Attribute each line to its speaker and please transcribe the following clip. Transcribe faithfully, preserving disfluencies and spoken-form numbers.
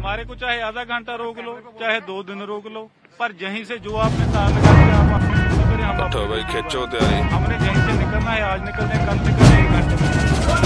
Speaker 1: हमारे को चाहे आधा घंटा रोक लो, चाहे दो दिन रोक लो, पर यहीं से जो आपने तार लगा दिया आप अपने भाई खींचो तैयारी। हमने यहीं से निकलना है, आज निकलने कल निकलने एक घंटे में।